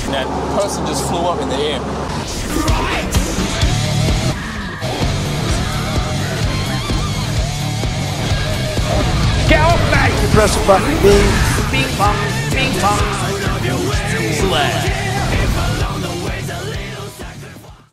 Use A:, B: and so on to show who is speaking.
A: and that person just flew up in the air.
B: Get off me!
C: Press the button,
B: Bing bong, bing bong. Slash.